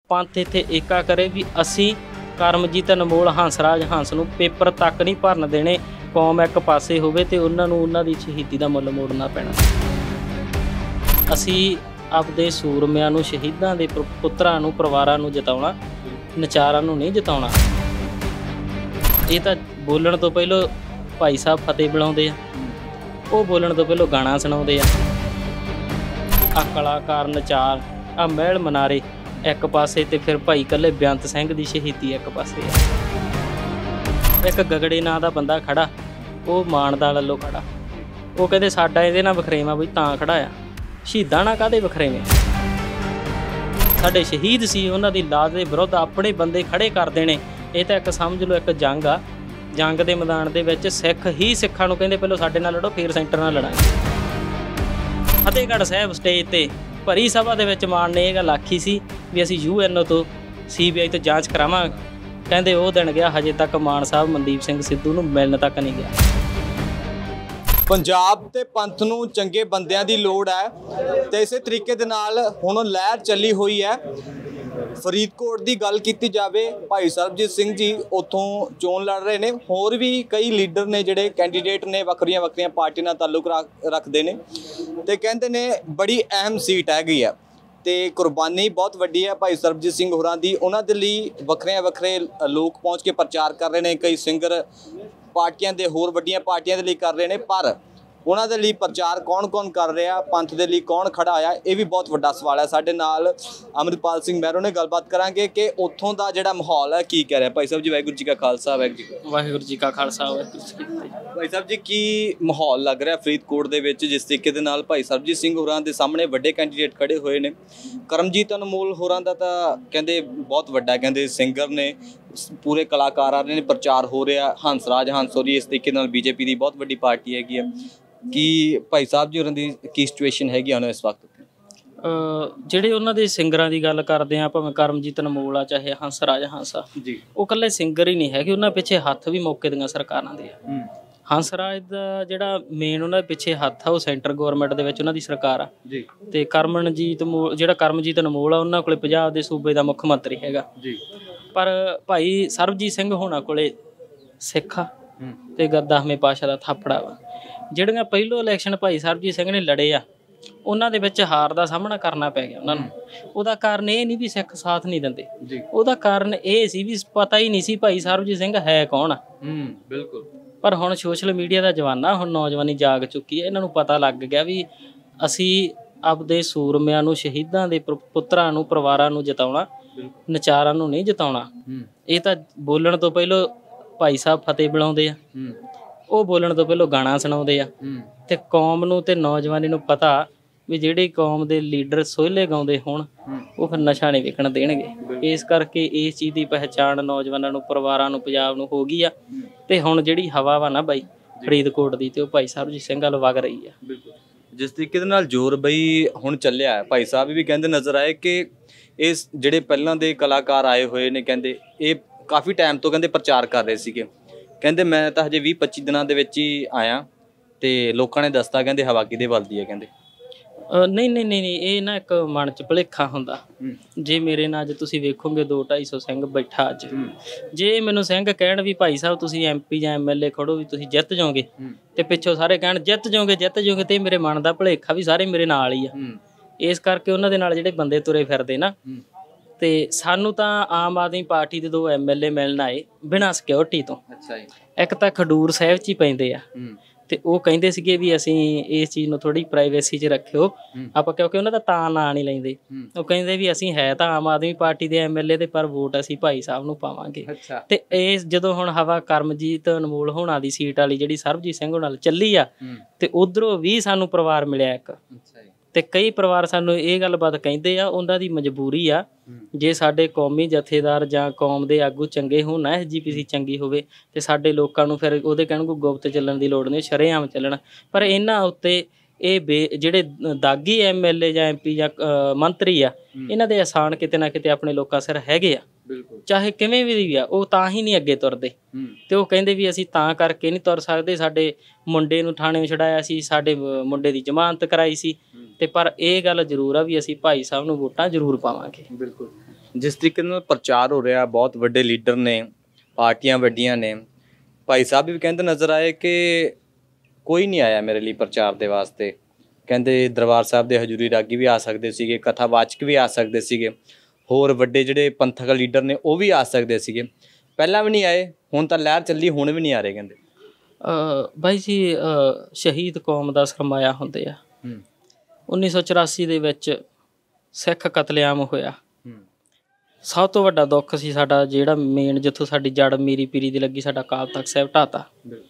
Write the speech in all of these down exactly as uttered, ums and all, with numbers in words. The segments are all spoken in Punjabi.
ਪੰਥ ਇੱਥੇ ਏਕਾ ਕਰੇ ਵੀ ਅਸੀਂ ਕਰਮਜੀਤ ਅਨਮੋਲ ਹੰਸਰਾਜ ਹੰਸ ਨੂੰ ਪੇਪਰ ਤੱਕ ਨਹੀਂ ਭਰਨ ਦੇਣੇ। ਕੌਮ ਇੱਕ ਪਾਸੇ ਹੋਵੇ ਤੇ ਉਹਨਾਂ ਨੂੰ ਉਹਨਾਂ ਦੀ ਸ਼ਹੀਦੀ ਦਾ ਮੁੱਲ ਮੋੜਨਾ ਪੈਣਾ। ਅਸੀਂ ਆਪਦੇ ਸੂਰਮਿਆਂ ਨੂੰ, ਸ਼ਹੀਦਾਂ ਦੇ ਪੁੱਤਰਾਂ ਨੂੰ, ਪਰਿਵਾਰਾਂ ਨੂੰ ਜਿਤਾਉਣਾ, ਨਚਾਰਾਂ ਨੂੰ ਨਹੀਂ ਜਿਤਾਉਣਾ। ਇਹ ਤਾਂ ਬੋਲਣ ਤੋਂ ਪਹਿਲਾਂ ਭਾਈ ਸਾਹਿਬ ਫਤਿਹ ਬੁਲਾਉਂਦੇ ਆ, ਉਹ ਬੋਲਣ ਤੋਂ ਪਹਿਲਾਂ ਗਾਣਾ ਸੁਣਾਉਂਦੇ ਆ। ਆ ਕਲਾਕਾਰ, ਨਚਾਰ, ਆ ਮਹਿਲ ਮਨਾਰੇ ਇੱਕ ਪਾਸੇ ਤੇ ਫਿਰ ਭਾਈ ਇਕੱਲੇ ਬੇਅੰਤ ਸਿੰਘ ਦੀ ਸ਼ਹੀਦੀ ਇੱਕ ਪਾਸੇ ਆ। ਇੱਕ ਗਗੜੇ ਨਾਂ ਦਾ ਬੰਦਾ ਖੜਾ, ਉਹ ਮਾਨਦਾ ਲੱਲੋ ਖੜਾ, ਉਹ ਕਹਿੰਦੇ ਸਾਡਾ ਇਹਦੇ ਨਾਲ ਵਖਰੇਵਾਂ ਬਈ ਤਾਂ ਖੜਾ ਆ, ਸ਼ਹੀਦਾਂ ਨਾਲ ਕਾਹਦੇ ਵਖਰੇਵੇਂ। ਸਾਡੇ ਸ਼ਹੀਦ ਸੀ, ਉਹਨਾਂ ਦੀ ਲਾਜ ਦੇ ਵਿਰੁੱਧ ਆਪਣੇ ਬੰਦੇ ਖੜੇ ਕਰ ਦੇਣੇ, ਇਹ ਤਾਂ ਇੱਕ ਸਮਝ ਲਓ ਇੱਕ ਜੰਗ ਆ। ਜੰਗ ਦੇ ਮੈਦਾਨ ਦੇ ਵਿੱਚ ਸਿੱਖ ਹੀ ਸਿੱਖਾਂ ਨੂੰ ਕਹਿੰਦੇ ਪਹਿਲਾਂ ਸਾਡੇ ਨਾਲ ਲੜੋ, ਫਿਰ ਸੈਂਟਰ ਨਾਲ ਲੜਾਂਗੇ। ਫਤਿਹਗੜ੍ਹ ਸਾਹਿਬ ਸਟੇਜ ਤੇ ਭਰੀ ਸਭਾ ਦੇ ਵਿੱਚ ਮਾਨ ਨੇ ਇਹ ਗੱਲ ਆਖੀ ਸੀ ਵੀ ਅਸੀਂ ਯੂ ਐਨ ਓ ਤੋਂ, ਸੀ ਬੀ ਆਈ ਤੋਂ ਜਾਂਚ ਕਰਾਵਾਂਗੇ। ਕਹਿੰਦੇ ਉਹ ਦਿਨ ਗਿਆ, ਹਜੇ ਤੱਕ ਮਾਨ ਸਾਹਿਬ ਮਨਦੀਪ ਸਿੰਘ ਸਿੱਧੂ ਨੂੰ ਮਿਲਣ ਤੱਕ ਨਹੀਂ ਗਿਆ। ਪੰਜਾਬ ਤੇ ਪੰਥ ਨੂੰ ਚੰਗੇ ਬੰਦਿਆਂ ਦੀ ਲੋੜ ਹੈ ਤੇ ਇਸੇ ਤਰੀਕੇ ਦੇ ਨਾਲ ਹੁਣ ਲਹਿਰ ਚੱਲੀ ਹੋਈ ਹੈ। ਫਰੀਦਕੋਟ ਦੀ ਗੱਲ ਕੀਤੀ ਜਾਵੇ, ਭਾਈ ਸਰਬਜੀਤ ਸਿੰਘ ਜੀ ਉੱਥੋਂ ਚੋਣ ਲੜ ਰਹੇ ਨੇ। ਹੋਰ ਵੀ ਕਈ ਲੀਡਰ ਨੇ ਜਿਹੜੇ ਕੈਂਡੀਡੇਟ ਨੇ, ਵੱਖਰੀਆਂ ਵੱਖਰੀਆਂ ਪਾਰਟੀਆਂ ਨਾਲ ਤਾਲੁਕ ਰੱਖਦੇ ਨੇ ਤੇ ਕਹਿੰਦੇ ਨੇ ਬੜੀ ਅਹਿਮ ਸੀਟ ਹੈਗੀ ਆ ਤੇ ਕੁਰਬਾਨੀ ਬਹੁਤ ਵੱਡੀ ਹੈ ਭਾਈ ਸਰਬਜੀਤ ਸਿੰਘ ਹੋਰਾਂ ਦੀ। ਉਹਨਾਂ ਦੇ ਲਈ ਵੱਖਰੇ ਵੱਖਰੇ ਲੋਕ ਪਹੁੰਚ ਕੇ ਪ੍ਰਚਾਰ ਕਰ ਰਹੇ ਨੇ, ਕਈ ਸਿੰਗਰ ਪਾਰਟੀਆਂ ਦੇ, ਹੋਰ ਵੱਡੀਆਂ ਪਾਰਟੀਆਂ ਦੇ ਲਈ ਕਰ ਰਹੇ ਨੇ। ਪਰ ਉਹਨਾਂ ਦੇ ਲਈ ਪ੍ਰਚਾਰ ਕੌਣ ਕੌਣ ਕਰ ਰਿਹਾ, ਪੰਥ ਦੇ ਲਈ ਕੌਣ ਖੜਾ ਆਇਆ, ਇਹ ਵੀ ਬਹੁਤ ਵੱਡਾ ਸਵਾਲ ਹੈ। ਸਾਡੇ ਨਾਲ ਅੰਮ੍ਰਿਤਪਾਲ ਸਿੰਘ ਮਹਿਰੋ ਨੇ, ਗੱਲਬਾਤ ਕਰਾਂਗੇ ਕਿ ਉੱਥੋਂ ਦਾ ਜਿਹੜਾ ਮਾਹੌਲ ਹੈ ਕੀ ਕਹਿ ਰਿਹਾ। ਭਾਈ ਸਾਹਿਬ ਜੀ, ਵਾਹਿਗੁਰੂ ਜੀ ਕਾ ਖਾਲਸਾ, ਵਾਹਿਗੁਰੂ ਜੀ ਵਾਹਿਗੁਰੂ ਜੀ ਕਾ ਖਾਲਸਾ, ਵਾਹਿਗੁਰੂ ਜੀ ਕੀ ਫਤਿਹ। ਭਾਈ ਸਾਹਿਬ ਜੀ, ਕੀ ਮਾਹੌਲ ਲੱਗ ਰਿਹਾ ਫਰੀਦਕੋਟ ਦੇ ਵਿੱਚ, ਜਿਸ ਤਰੀਕੇ ਦੇ ਨਾਲ ਭਾਈ ਸਰਬਜੀਤ ਸਿੰਘ ਹੋਰਾਂ ਦੇ ਸਾਹਮਣੇ ਵੱਡੇ ਕੈਂਡੀਡੇਟ ਖੜੇ ਹੋਏ ਨੇ? ਕਰਮਜੀਤ ਅਨਮੋਲ ਹੋਰਾਂ ਦਾ ਤਾਂ ਕਹਿੰਦੇ ਬਹੁਤ ਵੱਡਾ, ਕਹਿੰਦੇ ਸਿੰਗਰ ਨੇ, ਪੂਰੇ ਕਲਾਕਾਰ ਆ ਰਹੇ ਨੇ, ਪ੍ਰਚਾਰ ਹੋ ਰਿਹਾ। ਹੰਸਰਾਜ ਹੰਸ ਹੋਰੀ ਇਸ ਤਰੀਕੇ ਨਾਲ ਬੀਜੇਪੀ ਦੀ ਬਹੁਤ ਵੱਡੀ ਪਾਰਟੀ ਹੈਗੀ ਆ। ਕੀ ਭਾਈ ਸਾਹਿਬ ਜੀ ਹੋਰਾਂ ਦੀ ਕੀ ਸਿਚੁਏਸ਼ਨ ਹੈਗੀ ਹੁਣ ਇਸ ਵਕਤ? ਜਿਹੜੇ ਉਹਨਾਂ ਦੇ ਸਿੰਗਰਾਂ ਦੀ ਗੱਲ ਕਰਦੇ ਆ, ਭਾਵੇਂ ਕਰਮਜੀਤ ਅਨਮੋਲ ਆ ਚਾਹੇ ਹੰਸਰਾਜ ਹੰਸ ਆ ਜੀ, ਉਹ ਇਕੱਲੇ ਸਿੰਗਰ ਹੀ ਨਹੀਂ ਹੈਗੇ, ਉਹਨਾਂ ਪਿੱਛੇ ਹੱਥ ਵੀ ਮੌਕੇ ਦੀਆਂ ਸਰਕਾਰਾਂ ਦੇ ਆ। ਹੰਸਰਾਜ ਦਾ ਜਿਹੜਾ ਮੇਨ ਉਹਨਾਂ ਦੇ ਪਿੱਛੇ ਹੱਥ ਆ, ਉਹ ਸੈਂਟਰ ਗੌਰਮੈਂਟ ਦੇ ਵਿੱਚ ਉਹਨਾਂ ਦੀ ਸਰਕਾਰ ਆ ਜੀ। ਤੇ ਕਰਮਜੀਤ ਮੋ ਜਿਹੜਾ ਕਰਮਜੀਤ ਅਨਮੋਲ ਆ, ਉਹਨਾਂ ਕੋਲੇ ਪੰਜਾਬ ਦੇ ਸੂਬੇ ਦਾ ਮੁੱਖ ਮੰਤਰੀ ਹੈਗਾ ਜੀ। ਪਰ ਭਾਈ ਸਰਬਜੀਤ ਸਿੰਘ ਹੋਣਾ ਕੋਲੇ ਸਿੱਖ ਆ ਤੇ ਗੁਰਦਾਸਵੇਂ ਪਾਤਸ਼ਾਹ ਦਾ ਥਾਪੜਾ ਵਾ। ਜਿਹੜੀਆਂ ਪਹਿਲੋਂ ਇਲੈਕਸ਼ਨ ਭਾਈ ਸਰਬਜੀਤ ਸਿੰਘ ਨੇ ਲੜੇ ਆ, ਉਹਨਾਂ ਦੇ ਵਿੱਚ ਹਾਰ ਦਾ ਸਾਹਮਣਾ ਕਰਨਾ ਪੈ ਗਿਆ ਉਹਨਾਂ ਨੂੰ। ਉਹਦਾ ਕਾਰਨ ਇਹ ਨਹੀਂ ਵੀ ਸਿੱਖ ਸਾਥ ਨਹੀਂ ਦਿੰਦੇ, ਉਹਦਾ ਕਾਰਨ ਇਹ ਸੀ ਵੀ ਪਤਾ ਹੀ ਨਹੀਂ ਸੀ ਭਾਈ ਸਰਬਜੀਤ ਸਿੰਘ ਹੈ ਕੌਣ ਆ। ਬਿਲਕੁਲ। ਪਰ ਹੁਣ ਸੋਸ਼ਲ ਮੀਡੀਆ ਦਾ ਜ਼ਮਾਨਾ, ਹੁਣ ਨੌਜਵਾਨੀ ਜਾਗ ਚੁੱਕੀ ਹੈ, ਇਹਨਾਂ ਨੂੰ ਪਤਾ ਲੱਗ ਗਿਆ ਵੀ ਅਸੀਂ ਆਪਦੇ ਸੂਰਮਿਆਂ ਨੂੰ, ਸ਼ਹੀਦਾਂ ਦੇ ਪੁੱਤਰਾਂ ਨੂੰ, ਪਰਿਵਾਰਾਂ ਨੂੰ ਜਿਤਾਉਣਾ, ਨਚਾਰਾਂ ਨੂੰ ਨਹੀਂ ਜਿਤਾਉਣਾ। ਇਹ ਤਾਂ ਬੋਲਣ ਤੋਂ ਪਹਿਲਾਂ ਭਾਈ ਸਾਹਿਬ ਫਤਿਹ ਬੁਲਾਉਂਦੇ ਆ, ਉਹ ਬੋਲਣ ਤੋਂ ਪਹਿਲਾਂ ਗਾਣਾ ਸੁਣਾਉਂਦੇ ਆ। ਤੇ ਕੌਮ ਨੂੰ ਤੇ ਨੌਜਵਾਨੀ ਨੂੰ ਪਤਾ ਵੀ ਜਿਹੜੀ ਕੌਮ ਦੇ ਲੀਡਰ ਸੋਹਲੇ ਗਾਉਂਦੇ ਹੋਣ, ਉਹ ਫਿਰ ਨਸ਼ਾ ਨਹੀਂ ਵਿਕਣ ਦੇਣਗੇ। ਇਸ ਕਰਕੇ ਇਸ ਚੀਜ਼ ਦੀ ਪਹਿਚਾਣ ਨੌਜਵਾਨਾਂ ਨੂੰ, ਪਰਿਵਾਰਾਂ ਨੂੰ, ਪੰਜਾਬ ਨੂੰ ਹੋ ਗਈ ਆ। ਤੇ ਹੁਣ ਜਿਹੜੀ ਹਵਾ ਵਾ ਨਾ ਬਾਈ ਫਰੀਦਕੋਟ ਦੀ, ਤੇ ਉਹ ਭਾਈ ਸਰਬਜੀਤ ਸਿੰਘ ਵੱਲ ਵਗ ਰਹੀ ਆ। ਬਿਲਕੁਲ। ਜਿਸ ਤਰੀਕੇ ਦੇ ਨਾਲ ਜ਼ੋਰ ਬਈ ਹੁਣ ਚੱਲਿਆ ਹੈ, ਭਾਈ ਸਾਹਿਬ ਵੀ ਕਹਿੰਦੇ ਨਜ਼ਰ ਆਏ ਕਿ ਇਸ ਜਿਹੜੇ ਪਹਿਲਾਂ ਦੇ ਕਲਾਕਾਰ ਆਏ ਹੋਏ ਨੇ, ਕਹਿੰਦੇ ਇਹ ਕਾਫੀ ਟਾਈਮ ਤੋਂ ਕਹਿੰਦੇ ਪ੍ਰਚਾਰ ਕਰ ਰਹੇ ਸੀਗੇ। ਕਹਿੰਦੇ ਮੈਂ ਤਾਂ ਹਜੇ ਵੀਹ ਪੱਚੀ ਦਿਨਾਂ ਦੇ ਵਿੱਚ ਹੀ ਆਇਆ ਤੇ ਲੋਕਾਂ ਨੇ ਦੱਸਤਾ, ਕਹਿੰਦੇ ਹਵਾ ਕਿਹਦੇ ਵੱਲਦੀ ਹੈ। ਕਹਿੰਦੇ ਨਹੀਂ ਨਹੀਂ ਨਹੀਂ ਨਹੀਂ ਇਹ ਨਾ ਇੱਕ ਮਨ 'ਚ ਭੁਲੇਖਾ ਹੁੰਦਾ। ਜੇ ਮੇਰੇ ਨਾਲ ਅੱਜ ਤੁਸੀਂ ਵੇਖੋਗੇ ਦੋ ਢਾਈ ਸੌ ਸਿੰਘ ਬੈਠਾ ਅੱਜ, ਜੇ ਮੈਨੂੰ ਸਿੰਘ ਕਹਿਣ ਵੀ ਭਾਈ ਸਾਹਿਬ ਤੁਸੀਂ ਐਮ ਪੀ ਜਾਂ ਐਮ ਐਲ ਏ ਖੜੋ ਵੀ ਤੁਸੀਂ ਜਿੱਤ ਜਾਓਗੇ, ਤੇ ਪਿੱਛੋਂ ਸਾਰੇ ਕਹਿਣ ਜਿੱਤ ਜਾਓਗੇ ਜਿੱਤ ਜਾਓਗੇ, ਤੇ ਮੇਰੇ ਮਨ ਦਾ ਭੁਲੇਖਾ ਵੀ ਸਾਰੇ ਮੇਰੇ ਨਾਲ ਹੀ ਆ। ਇਸ ਕਰਕੇ ਉਹਨਾਂ ਦੇ ਨਾਲ ਜਿਹੜੇ ਬੰਦੇ ਤੁਰੇ ਫਿਰਦੇ ਨਾ, ਤੇ ਸਾਨੂੰ ਤਾਂ ਆਮ ਆਦਮੀ ਪਾਰਟੀ ਦੇ ਦੋ ਐਮ ਐਲ ਏ ਮਿਲਣ ਆਏ ਬਿਨਾਂ ਸਿਕਿਉਰਿਟੀ ਤੋਂ। ਇੱਕ ਤਾਂ ਖਡੂਰ ਸਾਹਿਬ 'ਚ ਹੀ ਪੈਂਦੇ ਆ, ਤੇ ਉਹ ਕਹਿੰਦੇ ਸੀਗੇ ਵੀ ਅਸੀਂ ਇਸ ਚੀਜ਼ ਨੂੰ ਥੋੜ੍ਹੀ ਪ੍ਰਾਈਵੇਸੀ 'ਚ ਰੱਖਿਓ ਆਪਾਂ, ਕਿਉਂਕਿ ਉਹਨਾਂ ਦਾ ਤਾਂ ਨਾਂ ਨਹੀਂ ਲੈਂਦੇ। ਉਹ ਕਹਿੰਦੇ ਵੀ ਅਸੀਂ ਹੈ ਤਾਂ ਆਮ ਆਦਮੀ ਪਾਰਟੀ ਦੇ ਐਮ ਐਲ ਏ, ਤੇ ਪਰ ਵੋਟ ਅਸੀਂ ਭਾਈ ਸਾਹਿਬ ਨੂੰ ਪਾਵਾਂਗੇ। ਤੇ ਇਹ ਜਦੋਂ ਹੁਣ ਹਵਾ ਕਰਮਜੀਤ ਅਨਮੋਲ ਹੋਣਾ ਦੀ ਸੀਟ ਵਾਲੀ ਜਿਹੜੀ ਸਰਬਜੀਤ ਸਿੰਘ ਨਾਲ ਚੱਲੀ ਆ, ਤੇ ਉਧਰੋਂ ਵੀ ਸਾਨੂੰ ਪਰਿਵਾਰ ਮਿਲਿਆ ਇੱਕ, ਤੇ ਕਈ ਪਰਿਵਾਰ ਸਾਨੂੰ ਇਹ ਗੱਲਬਾਤ ਕਹਿੰਦੇ ਆ, ਉਹਨਾਂ ਦੀ ਮਜਬੂਰੀ ਆ। ਜੇ ਸਾਡੇ ਕੌਮੀ ਜਥੇਦਾਰ ਜਾਂ ਕੌਮ ਦੇ ਆਗੂ ਚੰਗੇ ਹੋਣ, ਐਸ ਜੀ ਪੀ ਸੀ ਚੰਗੀ ਹੋਵੇ, ਤੇ ਸਾਡੇ ਲੋਕਾਂ ਨੂੰ ਫਿਰ ਉਹਦੇ ਕਹਿਣਗੇ ਗੁਪਤ ਚੱਲਣ ਦੀ ਲੋੜ ਨਹੀਂ, ਸ਼ਰੇਆਮ ਚੱਲਣ। ਪਰ ਇਹਨਾਂ ਉੱਤੇ ਇਹ ਬੇ ਜਿਹੜੇ ਦਾਗੀ ਐਮ ਐਲ ਏ ਜਾਂ ਐਮ ਪੀ ਜਾਂ ਮੰਤਰੀ ਆ, ਇਹਨਾਂ ਦੇ ਆਸਾਨ ਕਿਤੇ ਨਾ ਕਿਤੇ ਆਪਣੇ ਲੋਕਾਂ ਸਿਰ ਹੈਗੇ ਆ, ਚਾਹੇ ਕਿਵੇਂ ਵੀ ਆ, ਉਹ ਤਾਂ ਹੀ ਨਹੀਂ ਅੱਗੇ ਤੁਰਦੇ। ਤੇ ਉਹ ਕਹਿੰਦੇ ਵੀ ਅਸੀਂ ਤਾਂ ਕਰਕੇ ਨਹੀਂ ਤੁਰ ਸਕਦੇ, ਸਾਡੇ ਮੁੰਡੇ ਨੂੰ ਥਾਣੇ ਛਡਾਇਆ ਸੀ, ਸਾਡੇ ਮੁੰਡੇ ਦੀ ਜ਼ਮਾਨਤ ਕਰਾਈ ਸੀ, ਤੇ ਪਰ ਇਹ ਗੱਲ ਜ਼ਰੂਰ ਆ ਵੀ ਅਸੀਂ ਭਾਈ ਸਾਹਿਬ ਨੂੰ ਵੋਟਾਂ ਜ਼ਰੂਰ ਪਾਵਾਂਗੇ। ਬਿਲਕੁਲ। ਜਿਸ ਤਰੀਕੇ ਨਾਲ ਪ੍ਰਚਾਰ ਹੋ ਰਿਹਾ, ਬਹੁਤ ਵੱਡੇ ਲੀਡਰ ਨੇ, ਪਾਰਟੀਆਂ ਵੱਡੀਆਂ ਨੇ, ਭਾਈ ਸਾਹਿਬ ਵੀ ਕਹਿੰਦੇ ਨਜ਼ਰ ਆਏ ਕਿ ਕੋਈ ਨਹੀਂ ਆਇਆ ਮੇਰੇ ਲਈ ਪ੍ਰਚਾਰ ਦੇ ਵਾਸਤੇ। ਕਹਿੰਦੇ ਦਰਬਾਰ ਸਾਹਿਬ ਦੇ ਹਜ਼ੂਰੀ ਰਾਗੀ ਵੀ ਆ ਸਕਦੇ ਸੀਗੇ, ਕਥਾਵਾਚਕ ਵੀ ਆ ਸਕਦੇ ਸੀਗੇ, ਹੋਰ ਵੱਡੇ ਜਿਹੜੇ ਪੰਥਕ ਲੀਡਰ ਨੇ ਉਹ ਵੀ ਆ ਸਕਦੇ ਸੀਗੇ, ਪਹਿਲਾਂ ਵੀ ਨਹੀਂ ਆਏ, ਹੁਣ ਤਾਂ ਲਹਿਰ ਚੱਲੀ, ਹੁਣ ਵੀ ਨਹੀਂ ਆ ਰਹੇ। ਕਹਿੰਦੇ ਬਾਈ ਜੀ ਸ਼ਹੀਦ ਕੌਮ ਦਾ ਸਰਮਾਇਆ ਹੁੰਦੇ ਆ। ਉੱਨੀ ਸੌ ਚੁਰਾਸੀ ਦੇ ਵਿੱਚ ਸਿੱਖ ਕਤਲੇਆਮ ਹੋਇਆ, ਸਭ ਤੋਂ ਵੱਡਾ ਦੁੱਖ ਸੀ ਸਾਡਾ, ਜਿਹੜਾ ਮੇਨ ਜਿੱਥੋਂ ਸਾਡੀ ਜੜ ਮੀਰੀ ਪੀਰੀ ਦੀ ਲੱਗੀ, ਸਾਡਾ ਅਕਾਲ ਤਖ਼ਤ ਸਾਹਿਬ ਢਾਤਾ।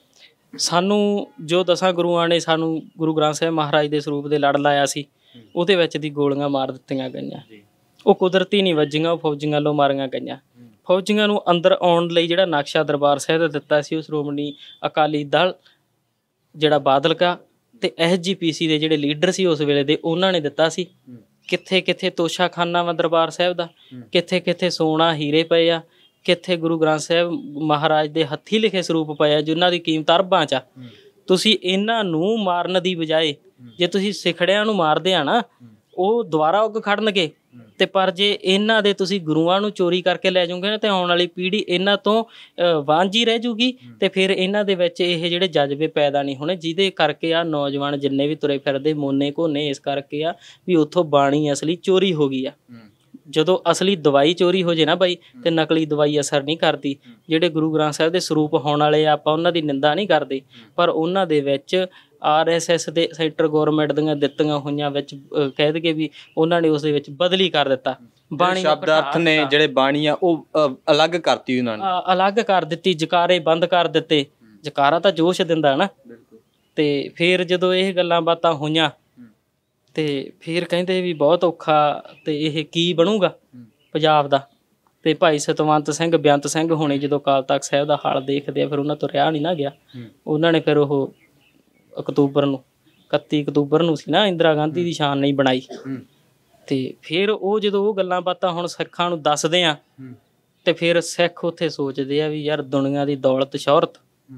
ਸਾਨੂੰ ਜੋ ਦਸਾਂ ਗੁਰੂਆਂ ਨੇ ਸਾਨੂੰ ਗੁਰੂ ਗ੍ਰੰਥ ਸਾਹਿਬ ਮਹਾਰਾਜ ਦੇ ਸਰੂਪ ਦੇ ਲੜ ਲਾਇਆ ਸੀ, ਉਹਦੇ ਵਿੱਚ ਦੀ ਗੋਲੀਆਂ ਮਾਰ ਦਿੱਤੀਆਂ ਗਈਆਂ। ਉਹ ਕੁਦਰਤੀ ਨਹੀਂ ਵੱਜੀਆਂ, ਉਹ ਫੌਜੀਆਂ ਵੱਲੋਂ ਮਾਰੀਆਂ ਗਈਆਂ। ਫੌਜੀਆਂ ਨੂੰ ਅੰਦਰ ਆਉਣ ਲਈ ਜਿਹੜਾ ਨਕਸ਼ਾ ਦਰਬਾਰ ਸਾਹਿਬ ਦਾ ਦਿੱਤਾ ਸੀ, ਉਹ ਸ਼੍ਰੋਮਣੀ ਅਕਾਲੀ ਦਲ ਜਿਹੜਾ ਬਾਦਲ ਕਾ ਤੇ ਐਸ ਜੀ ਪੀ ਸੀ ਦੇ ਜਿਹੜੇ ਲੀਡਰ ਸੀ ਉਸ ਵੇਲੇ ਦੇ, ਉਹਨਾਂ ਨੇ ਦਿੱਤਾ ਸੀ। ਕਿੱਥੇ ਕਿੱਥੇ ਤੋਸ਼ਾਖਾਨਾ ਵਾ ਦਰਬਾਰ ਸਾਹਿਬ ਦਾ, ਕਿੱਥੇ ਕਿੱਥੇ ਸੋਨਾ ਹੀਰੇ ਪਏ ਆ, ਕਿੱਥੇ ਗੁਰੂ ਗ੍ਰੰਥ ਸਾਹਿਬ ਮਹਾਰਾਜ ਦੇ ਹੱਥੀਂ ਲਿਖੇ ਸਰੂਪ ਪਏ ਆ ਜਿਨ੍ਹਾਂ ਦੀ ਕੀਮਤ ਅਰਬਾਂ 'ਚ ਆ। ਤੁਸੀਂ ਇਹਨਾਂ ਨੂੰ ਮਾਰਨ ਦੀ ਬਜਾਏ ਜੇ ਤੁਸੀਂ ਸਿਖੜਿਆਂ ਨੂੰ ਮਾਰਦੇ ਆ ਨਾ, ਉਹ ਦੁਬਾਰਾ ਉੱਗ ਖੜਨਗੇ। ਤੇ ਪਰ ਜੇ ਇਹਨਾਂ ਦੇ ਤੁਸੀਂ ਗੁਰੂਆਂ ਨੂੰ ਚੋਰੀ ਕਰਕੇ ਲੈ ਜਾਓਗੇ ਨਾ, ਤੇ ਆਉਣ ਵਾਲੀ ਪੀੜ੍ਹੀ ਇਹਨਾਂ ਤੋਂ ਵਾਂਝੀ ਰਹਿ ਜੂਗੀ। ਤੇ ਫਿਰ ਇਹਨਾਂ ਦੇ ਵਿੱਚ ਇਹ ਜਿਹੜੇ ਜਜ਼ਬੇ ਪੈਦਾ ਨਹੀਂ ਹੋਣੇ, ਜਿਹਦੇ ਕਰਕੇ ਆ ਨੌਜਵਾਨ ਜਿੰਨੇ ਵੀ ਤੁਰੇ ਫਿਰਦੇ ਮੋਨੇ ਘੋਨੇ ਇਸ ਕਰਕੇ ਆ ਵੀ ਉੱਥੋਂ ਬਾਣੀ ਅਸਲੀ ਚੋਰੀ ਹੋ ਗਈ ਆ। ਜਦੋਂ ਅਸਲੀ ਦਵਾਈ ਚੋਰੀ ਹੋ ਜੇ ਨਾ ਬਾਈ, ਤੇ ਨਕਲੀ ਦਵਾਈ ਅਸਰ ਨਹੀਂ ਕਰਦੀ। ਜਿਹੜੇ ਗੁਰੂ ਗ੍ਰੰਥ ਸਾਹਿਬ ਦੇ ਸਰੂਪ ਹੋਣ ਵਾਲੇ ਆ, ਆਪਾਂ ਉਹਨਾਂ ਦੀ ਨਿੰਦਾ ਨਹੀਂ ਕਰਦੇ, ਪਰ ਉਹਨਾਂ ਦੇ ਵਿੱਚ ਆਰ ਐਸ ਐਸ ਦੇ ਸੈਂਟਰ ਗੌਰਮੈਂਟ ਦੀਆਂ ਦਿੱਤੀਆਂ ਹੋਈਆਂ ਵਿੱਚ ਕਹਿ ਦਈਏ ਵੀ ਉਹਨਾਂ ਨੇ ਉਸ ਦੇ ਵਿੱਚ ਬਦਲੀ ਕਰ ਦਿੱਤਾ। ਬਾਣੀ ਸ਼ਬਦ ਅਰਥ ਨੇ ਜਿਹੜੇ ਬਾਣੀ ਆ ਉਹ ਅਲੱਗ ਕਰਤੀ, ਉਹਨਾਂ ਨੇ ਅਲੱਗ ਕਰ ਦਿੱਤੀ, ਜਕਾਰੇ ਬੰਦ ਕਰ ਦਿੱਤੇ। ਜਕਾਰਾ ਤਾਂ ਜੋਸ਼ ਦਿੰਦਾ ਨਾ। ਤੇ ਫਿਰ ਜਦੋਂ ਇਹ ਗੱਲਾਂ ਬਾਤਾਂ ਹੋਈਆਂ ਤੇ ਫਿਰ ਕਹਿੰਦੇ ਵੀ ਬਹੁਤ ਔਖਾ, ਤੇ ਇਹ ਕੀ ਬਣੂਗਾ ਪੰਜਾਬ ਦਾ। ਤੇ ਭਾਈ ਸਤਵੰਤ ਸਿੰਘ ਬੇਅੰਤ ਸਿੰਘ ਹੋਣੇ ਜਦੋਂ ਅਕਾਲ ਤਖ਼ਤ ਸਾਹਿਬ ਦਾ ਹਾਲ ਦੇਖਦੇ ਆ, ਫਿਰ ਉਹਨਾਂ ਤੋਂ ਰਿਹਾ ਨਹੀਂ ਨਾ ਗਿਆ। ਉਹਨਾਂ ਨੇ ਫਿਰ ਉਹ ਅਕਤੂਬਰ ਨੂੰ ਇਕੱਤੀ ਅਕਤੂਬਰ ਨੂੰ ਸੀ ਨਾ, ਇੰਦਰਾ ਗਾਂਧੀ ਦੀ ਸ਼ਾਨ ਨਹੀਂ ਬਣਾਈ। ਤੇ ਫਿਰ ਉਹ ਜਦੋਂ ਉਹ ਗੱਲਾਂ ਬਾਤਾਂ ਹੁਣ ਸਿੱਖਾਂ ਨੂੰ ਦੱਸਦੇ ਆ, ਤੇ ਫਿਰ ਸਿੱਖ ਉੱਥੇ ਸੋਚਦੇ ਆ ਵੀ ਯਾਰ ਦੁਨੀਆ ਦੀ ਦੌਲਤ ਸ਼ੌਹਰਤ,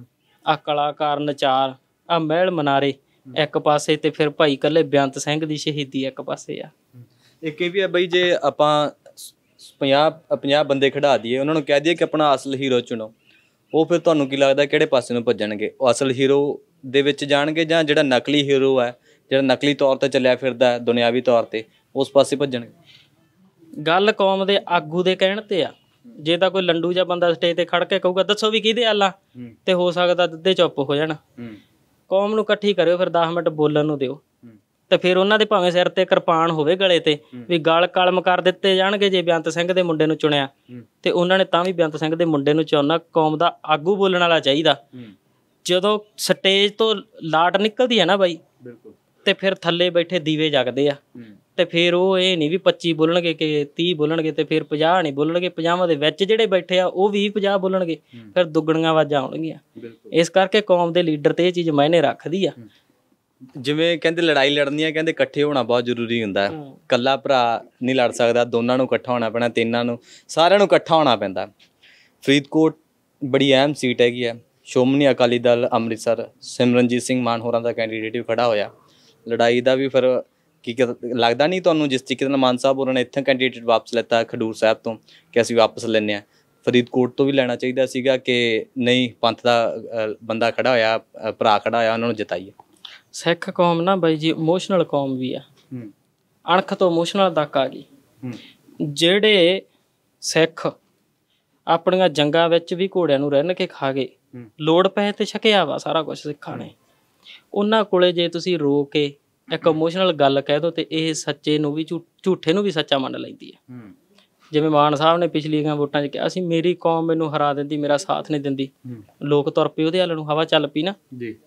ਆਹ ਕਲਾਕਾਰ ਨਚਾਰ, ਆਹ ਮਹਿਲ ਮਨਾਰੇ ਇੱਕ ਪਾਸੇ, ਤੇ ਫਿਰ ਭਾਈ ਇਕੱਲੇ ਬੇਅੰਤ ਸਿੰਘ ਦੀ ਸ਼ਹੀਦੀ ਇੱਕ ਪਾਸੇ ਆ। ਇੱਕ ਇਹ ਵੀ ਹੈ ਬਈ, ਜੇ ਆਪਾਂ ਪੰਜਾਹ ਪੰਜਾਹ ਬੰਦੇ ਖੜਾ ਦਈਏ, ਉਹਨਾਂ ਨੂੰ ਕਹਿ ਦਈਏ ਕਿ ਆਪਣਾ ਅਸਲ ਹੀਰੋ ਚੁਣੋ, ਉਹ ਫਿਰ ਤੁਹਾਨੂੰ ਕੀ ਲੱਗਦਾ ਕਿਹੜੇ ਪਾਸੇ ਨੂੰ ਭੱਜਣਗੇ? ਉਹ ਅਸਲ ਹੀਰੋ ਦੇ ਵਿੱਚ ਜਾਣਗੇ, ਜਾਂ ਜਿਹੜਾ ਨਕਲੀ ਹੀਰੋ ਹੈ, ਜਿਹੜਾ ਨਕਲੀ ਤੌਰ 'ਤੇ ਚੱਲਿਆ ਫਿਰਦਾ ਦੁਨਿਆਵੀ ਤੌਰ 'ਤੇ, ਉਸ ਪਾਸੇ ਭੱਜਣਗੇ? ਗੱਲ ਕੌਮ ਦੇ ਆਗੂ ਦੇ ਕਹਿਣ 'ਤੇ ਆ। ਜੇ ਤਾਂ ਕੋਈ ਲੰਡੂ ਜਿਹਾ ਬੰਦਾ ਸਟੇਜ 'ਤੇ ਖੜ ਕੇ ਕਹੂਗਾ ਦੱਸੋ ਵੀ ਕਿਹਦੇ ਆਲਾ, ਤੇ ਹੋ ਸਕਦਾ ਅੱਧੇ ਚੁੱਪ ਹੋ ਜਾਣ। ਕੌਮ ਨੂੰ ਇਕੱਠੀ ਕਰਿਓ, ਫਿਰ ਦਸ ਮਿੰਟ ਬੋਲਣ ਨੂੰ ਦਿਓ, ਤੇ ਫਿਰ ਉਹਨਾਂ ਦੇ ਭਾਵੇਂ ਸਿਰ 'ਤੇ ਕਿਰਪਾਨ ਹੋਵੇ ਗਲੇ 'ਤੇ, ਵੀ ਗਲ ਕਲਮ ਕਰ ਦਿੱਤੇ ਜਾਣਗੇ। ਜੇ ਬੇਅੰਤ ਸਿੰਘ ਦੇ ਮੁੰਡੇ ਨੂੰ ਚੁਣਿਆ, ਤੇ ਉਹਨਾਂ ਨੇ ਤਾਂ ਵੀ ਬੇਅੰਤ ਸਿੰਘ ਦੇ ਮੁੰਡੇ ਨੂੰ ਚੁਣਨਾ। ਕੌਮ ਦਾ ਆਗੂ ਬੋਲਣ ਵਾਲਾ ਚਾਹੀਦਾ। ਜਦੋਂ ਸਟੇਜ ਤੋਂ ਲਾਟ ਨਿਕਲਦੀ ਹੈ ਨਾ ਬਾਈ, ਤੇ ਫਿਰ ਥੱਲੇ ਬੈਠੇ ਦੀਵੇ ਜਗਦੇ ਆ। ਤੇ ਫਿਰ ਉਹ ਇਹ ਨਹੀਂ ਵੀ ਪੱਚੀ ਬੋਲਣਗੇ ਕਿ ਤੀਹ ਬੋਲਣਗੇ, ਤੇ ਫਿਰ ਪੰਜਾਹ ਨਹੀਂ ਬੋਲਣਗੇ। ਪੰਜਾਹਾਂ ਦੇ ਵਿੱਚ ਜਿਹੜੇ ਬੈਠੇ ਆ ਉਹ ਵੀਹ ਪੰਜਾਹ ਬੋਲਣਗੇ, ਫਿਰ ਦੁੱਗਣੀਆਂ ਆਵਾਜ਼ਾਂ ਆਉਣਗੀਆਂ। ਇਸ ਕਰਕੇ ਕੌਮ ਦੇ ਲੀਡਰ ਤੇ ਇਹ ਚੀਜ਼ ਮਾਇਨੇ ਰੱਖਦੀ ਆ। ਜਿਵੇਂ ਕਹਿੰਦੇ ਲੜਾਈ ਲੜਨੀ ਆ, ਕਹਿੰਦੇ ਇਕੱਠੇ ਹੋਣਾ ਬਹੁਤ ਜ਼ਰੂਰੀ ਹੁੰਦਾ। ਇਕੱਲਾ ਭਰਾ ਨਹੀਂ ਲੜ ਸਕਦਾ, ਦੋਨਾਂ ਨੂੰ ਇਕੱਠਾ ਹੋਣਾ ਪੈਣਾ, ਤਿੰਨਾਂ ਨੂੰ, ਸਾਰਿਆਂ ਨੂੰ ਇਕੱਠਾ ਹੋਣਾ ਪੈਂਦਾ। ਫਰੀਦਕੋਟ ਬੜੀ ਅਹਿਮ ਸੀਟ ਹੈਗੀ ਆ। ਸ਼੍ਰੋਮਣੀ ਅਕਾਲੀ ਦਲ ਅੰਮ੍ਰਿਤਸਰ ਸਿਮਰਨਜੀਤ ਸਿੰਘ ਮਾਨ ਹੋਰਾਂ ਦਾ ਕੈਂਡੀਡੇਟ ਵੀ ਖੜਾ ਹੋਇਆ। ਲੜਾਈ ਦਾ ਵੀ ਫਿਰ ਕੀ ਲੱਗਦਾ ਨਹੀਂ ਤੁਹਾਨੂੰ, ਜਿਸ ਤਰੀਕੇ ਨਾਲ ਮਾਨ ਸਾਹਿਬ ਹੋਰਾਂ ਨੇ ਇੱਥੇ ਕੈਂਡੀਡੇਟ ਵਾਪਸ ਲੈਤਾ ਖਡੂਰ ਸਾਹਿਬ ਤੋਂ, ਕਿ ਅਸੀਂ ਵਾਪਸ ਲੈਂਦੇ ਹਾਂ, ਫਰੀਦਕੋਟ ਤੋਂ ਵੀ ਲੈਣਾ ਚਾਹੀਦਾ ਸੀਗਾ ਕਿ ਨਹੀਂ, ਪੰਥ ਦਾ ਬੰਦਾ ਖੜਾ ਹੋਇਆ, ਭਰਾ ਖੜਾ ਹੋਇਆ, ਉਹਨਾਂ ਨੂੰ ਜਿਤਾਈਏ? ਸਿੱਖ ਕੌਮ ਨਾ ਬਾਈ ਜੀ ਇਮੋਸ਼ਨਲ ਕੌਮ ਵੀ ਆ, ਅਣਖ ਤੋਂ ਇਮੋਸ਼ਨਲ ਤੱਕ ਆ ਗਈ। ਜਿਹੜੇ ਸਿੱਖ ਆਪਣੀਆਂ ਜੰਗਾਂ ਵਿੱਚ ਵੀ ਘੋੜਿਆਂ ਨੂੰ ਰਿੰਨ ਕੇ ਖਾ ਗਏ, ਲੋੜ ਪਏ ਤੇ ਛਕਿਆ ਵਾ ਸਾਰਾ ਕੁਛ ਸਿੱਖਾਂ ਨੇ, ਉਹਨਾਂ ਕੋਲੇ ਜੇ ਤੁਸੀਂ ਰੋ ਕੇ ਇੱਕ ਇਮੋਸ਼ਨਲ ਗੱਲ ਕਹਿ ਦਿਓ, ਤੇ ਇਹ ਸੱਚੇ ਨੂੰ ਵੀ ਝੂਠੇ ਨੂੰ ਵੀ ਸੱਚਾ ਮੰਨ ਲੈਂਦੀ ਹੈ। ਜਿਵੇਂ ਮਾਨ ਸਾਹਿਬ ਨੇ ਪਿਛਲੀਆਂ ਵੋਟਾਂ 'ਚ ਕਿਹਾ ਸੀ, ਮੇਰੀ ਕੌਮ ਮੈਨੂੰ ਹਰਾ ਦਿੰਦੀ, ਮੇਰਾ ਸਾਥ ਨਹੀਂ ਦਿੰਦੀ, ਲੋਕ ਤੁਰ ਪਏ ਉਹਦੇ ਵੱਲ ਨੂੰ, ਹਵਾ ਚੱਲ ਪਈ ਨਾ।